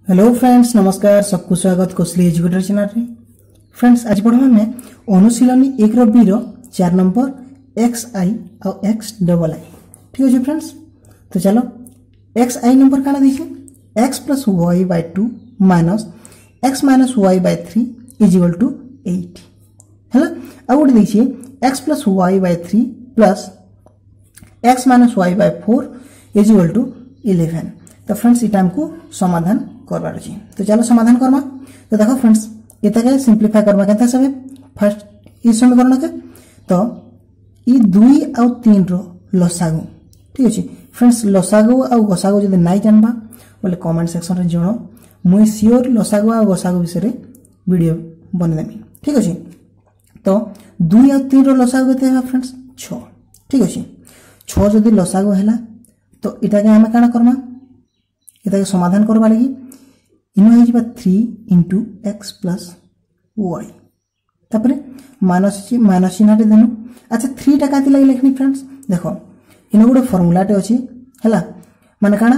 Hello friends, नमस्कार। सबको स्वागत कोसली एजुकेटर चैनल रे। फ्रेंड्स, आज पढ़वा में अनुशीलनी 1 रो बी रो 4 नंबर xi और x+i। ठीक है फ्रेंड्स, तो चलो xi नंबर काना दीजिए x + y/2 minus x - y/3 = 8 है। अब गोटे दीजिए x + y/3 plus x - y/4 = 11। तो फ्रेंड्स इटा हमको समाधान करवार अछि। तो चलो समाधान करमा। तो देखो फ्रेंड्स, एता के सिंपलीफाई करबा केता सबे फर्स्ट ई समीकरण के तो ई 2 और 3 रो लसागु। ठीक अछि फ्रेंड्स, लसागु और गसागु जदि नाइ जानबा बोले कमेंट सेक्शन रे जणो, मुई श्योर लसागु और गसागु विषय रे वीडियो बने देमी। ठीक अछि, तो 2 और 3 रो लसागु केते है फ्रेंड्स 6। ठीक अछि, 6 जदि लसागु हैला तो इटा के हम काना करमा, इटा के समाधान करबा लागि इनो है जिबा 3 * x + y तापरे माइनस चिन्हटे देनु। अच्छा 3 टा काती लागि लिखनी फ्रेंड्स, देखो इनो गोटे फार्मूलाटे अछि हैला, माने काना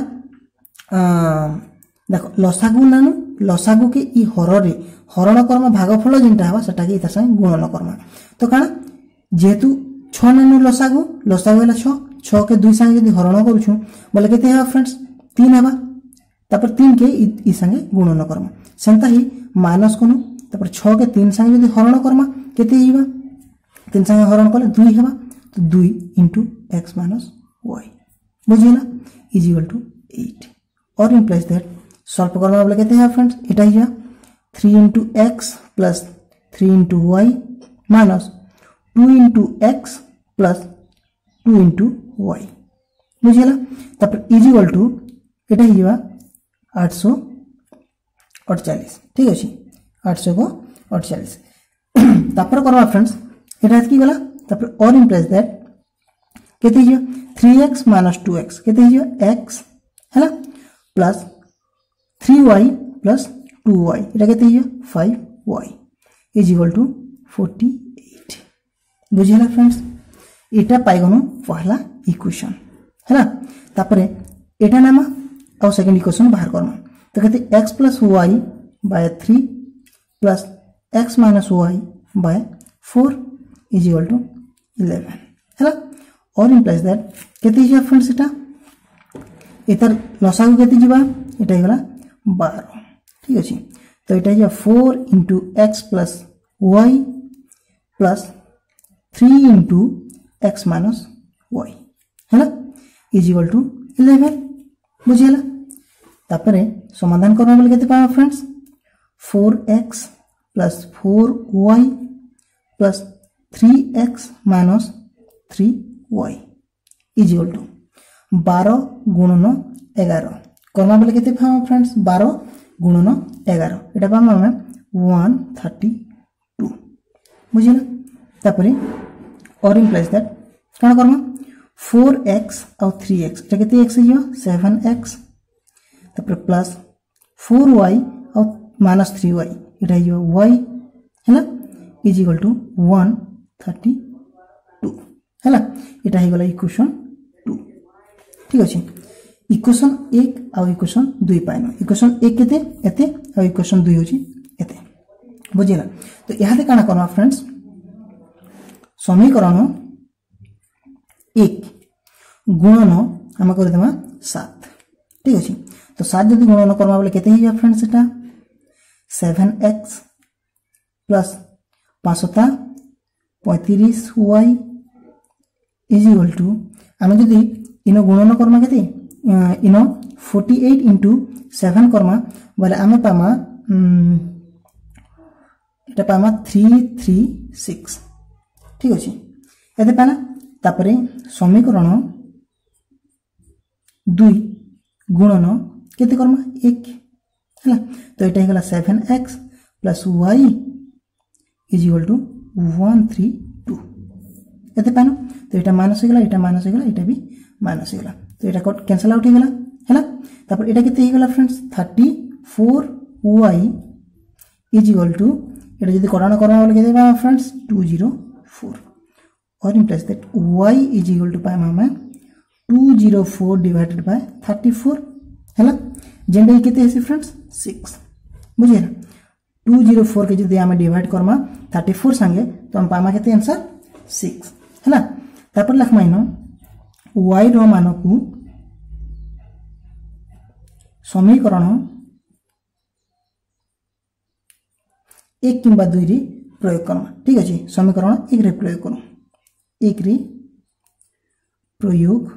देखो लसागु नानु लसागु के ई हररे हरण कर्म भागफल जिनटा हवा सेटा के इता संग गुणन कर्म। तो काना जेतु 6 नानु लसागु हैला 6 के 2 संग यदि हरण करूछु बोले केते हवा फ्रेंड्स 3 हवा। तापर 3 के ई संगे गुणन कर्म सेंता ही माइनस कोनु। तापर 6 के 3 संगे यदि हरण कर्म केते हिबा 3 संगे हरण कले 2 हेबा। तो 2 * x - y बुझिला = 8 और इंप्लाइज दैट सॉल्व करबा बोले केते है फ्रेंड्स, एटा हिया 3 * x + 3 * y minus 2 * x + 2 * y बुझिला। तापर = एटा हिया 848। ठीक अछि 848 तापर करबा फ्रेंड्स एटा की गला। तापर और इंप्लाइज दैट केते हिया 3x - 2x केते हिया x हैला प्लस 3y + 2y एटा केते हिया 5y = 48 बुझिला फ्रेंड्स। एटा पाइगनु पहला इक्वेशन हैला। तापर एटा नामा और सेकंड इक्वेशन बाहर करना। तो कहते x + y/3 plus x - y/4 = 11 हैला। और इंप्लाइज दैट केते हिया फ्रेंड्स एटा एतर लसागु केते जिबा एटा हिगला 12। ठीक अछि, तो एटा हिया 4 * x + y plus 3 * x - y हैला = 11 बुझिला। तापरे समाधान करबा बोले केते पाबा friends 4x + 4y + 3x - 3y = 12 * 11 करबा बोले केते पाबा फ्रेंड्स 12 * 11 एटा पाबा हम 132 बुझिला। तापरे और इंप्लाइज दैट काना करबा 4x और 3x एटा केते x हिया 7x तापर प्लस 4y और माइनस 3y एटा हिया y हैला = 132 हैला। एटा ही गला इक्वेशन 2। ठीक अछि, इक्वेशन 1 और इक्वेशन 2 पाइनो। इक्वेशन 1 केते एते और इक्वेशन 2 होची एते बुझिला। तो यहाते काना करबा फ्रेंड्स समीकरण 1 गुणन हम कर देबा 7। ठीक अछि, तो 7 जदि गुणन करबा बोले केते हिया फ्रेंड्स एटा 7x प्लस 535y = हम जदि इनो गुणन करबा केते इनो 48 * 7 करबा बोले हम पामा एटा पामा 336। ठीक अछि, एते पाना तापरे समीकरण 2 गुणन केते करमा 1 हैला। तो एटा हिगला 7x + y = 132 एते पानो। तो एटा माइनस हिगला एटा माइनस हिगला एटा भी माइनस हिगला। तो एटा कैंसिल आउट हिगला हैला। तापर एटा केते हिगला फ्रेंड्स 34y = एटा जदि कटाण करबा बोले केते बा फ्रेंड्स 204 और इंप्लाइज दैट y = पाइमा हम 204 / 34 हैला। जेंडा केते हेसी फ्रेंड्स 6 बुझे ना 204 के जदि आमे डिवाइड करमा 34 संगे तो हम पामा केते आंसर 6 हैला तापर लख माइनो y रो मान को समीकरण 1 किंबा 2 रे प्रयोग करमा ठीक अछि समीकरण 1 रे प्रयोग करू 1 रे प्रयोग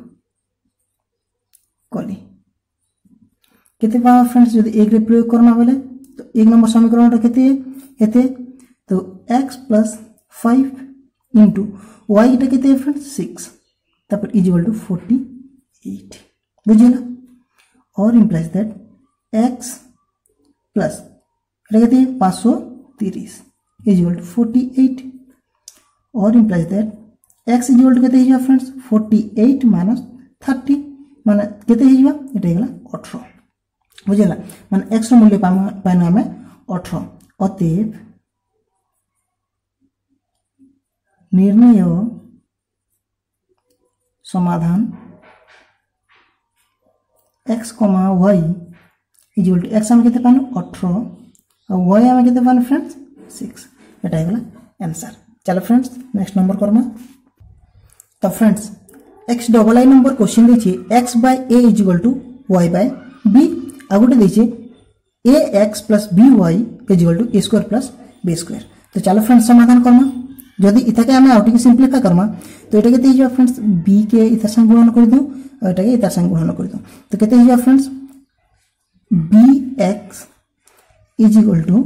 कली केते पा फ्रेंड्स जदि 1 रे प्रयोग करमा बोले तो 1 नंबर समीकरण रे केते एते तो x + 5 into y टा केते फ्रेंड्स 6 तापर इक्वल टू 48 बुझिला और implies that x plus एटा केते 530 इक्वल टू 48 और implies that x equal to केते हिया फ्रेंड्स 48 minus 30 माने केते हिया एटा हेला 18 बुझिला माने x रो मूल्य पाइना हमें 18 अतएव निर्णय समाधान x, y equal to x हम केते पानु 18 और y हम केते पानु फ्रेंड्स 6 एटा हेला आंसर। चलो फ्रेंड्स नेक्स्ट नंबर करमा तो friends x double I number question देछि x by a equal to y by b आ गोटे देछि ax plus by equal to a square plus b square. तो चलो फ्रेंड्स समाधान करमा जदि इताके हमें आउट के सिंपलीफाई करमा तो एटा केते हिया फ्रेंड्स b के इतर संग गुणन कर दो और एटा के इतर संग गुणन कर दो तो केते हिया friends bx equal to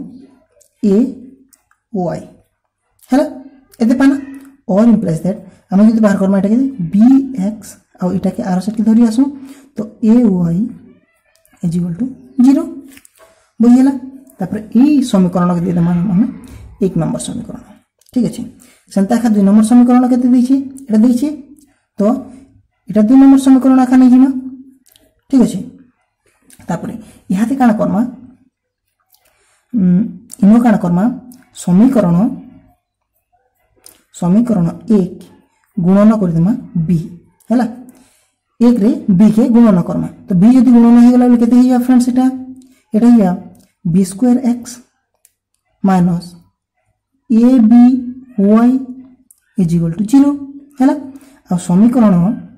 ay हैला एते पाना और इंप्लाइज दैट हमें जदि बाहर करमा एटा के bx और एटा के आर सेट के धरि आसु तो ay इक्वल टू 0 बुझिला तापर ई समीकरण के देमा हमें 1 नंबर समीकरण ठीक अछि संता खा 2 नंबर समीकरण केते दैछि एटा दैछि तो एटा 2 नंबर समीकरण आखा नै जिमा ठीक अछि तापर इहाते काना करमा इनो काना करमा समीकरण 1 गुणन कर देमा b हैला 1 रे b के गुणन करमा तो b यदि गुणन हे गेला केते हिया फ्रेंड्स एटा हिया b square x minus ab y equal to 0 हैला आ समीकरण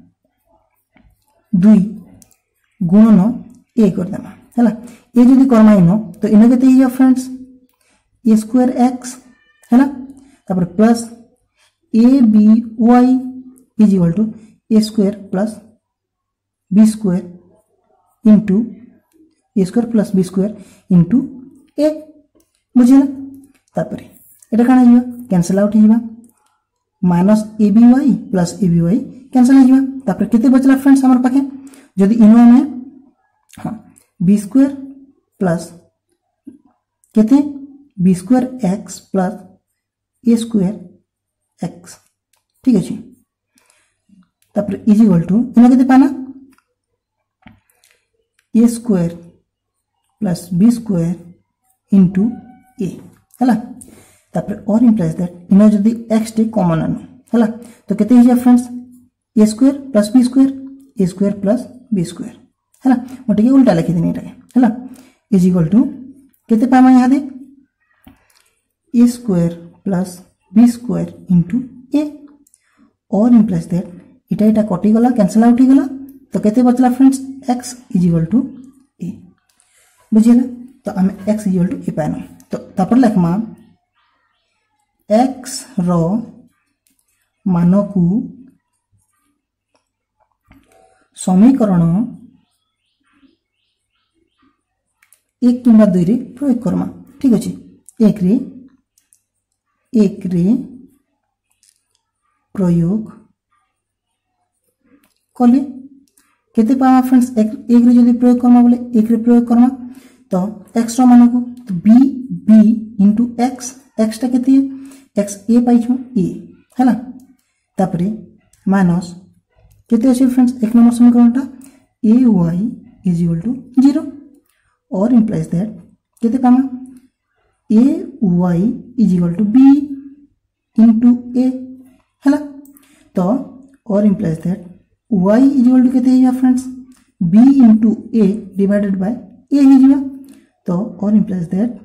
2 गुणन a कर देमा हैला ए जदि करमा इनो तो इनो केते हिया फ्रेंड्स a स्क्वायर x हैला तापर plus ab y equal to a square plus b square into a square plus b square into a बुझिला तापर एटा काना हिया कैंसिल आउट हिबा minus aby plus aby cancel हिबा तापर केते बचला फ्रेंड्स हमर पाखे जदि इनो में हां b स्क्वायर प्लस केते b square x plus a square x ठीक अछि तापर इक्वल टू इनो केते पाना a square plus b square into a हैला तापर और इंप्लाइज दैट इनो जदि x टे कॉमन आनो हैला तो केते हिया friends a square plus b square a square plus b square हैला मोटे के उल्टा लिखि देनी एटा हैला इज इक्वल टू केते पामा यहा दे a square plus b square into a और इंप्लाइज दैट इटा कटि गला कैंसिल आउट ही गला तो केते बचला friends x is equal to a बुझिला तो हम x इक्वल टू a पानो तो तापर लिखमा x रो मानकु समीकरण 1 किंबा 2 रे प्रयोग करमा ठीक अछि 1 रे प्रयोग कले केते पामा फ्रेंड्स 1 रे जदि प्रयोग करमा बोले 1 रे प्रयोग करमा तो x रो मानकु तो b into x टा केते x a पाइछो a हैला तापरे माइनस केते अछि फ्रेंड्स 1 नंबर समीकरणटा ay is equal to 0 और implies that केते पामा ay is equal to b into a हैला तो और implies that y is equal to केते है friends b into a divided by a ही जीवा तो और इंप्लाइज दैट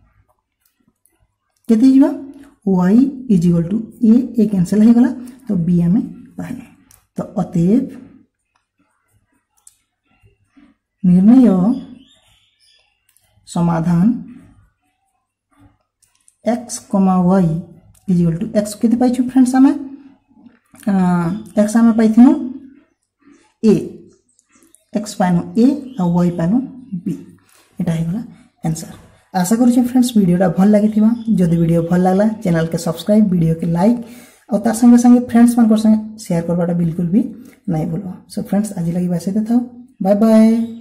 केते जीवा y is equal to a cancel हो गला तो b हमें पाइले तो अतएव निर्णय समाधान x, y is equal to x केते पाइछु फ्रेंड्स हमें x हमें पाइथिनु a x पाइनु a और y पाइनु b एटा हे गला आंसर। आशा करूँ फ्रेंड्स वीडियोटा भल लगी जदि वीडियो भल लगला चैनल के सब्सक्राइब वीडियो के लाइक और तार संगे संगे फ्रेंड्स मान संगे शेयर करवाटा बिल्कुल भी नहीं भूलो। सो फ्रेंड्स आज लगी बस था बाय बाय।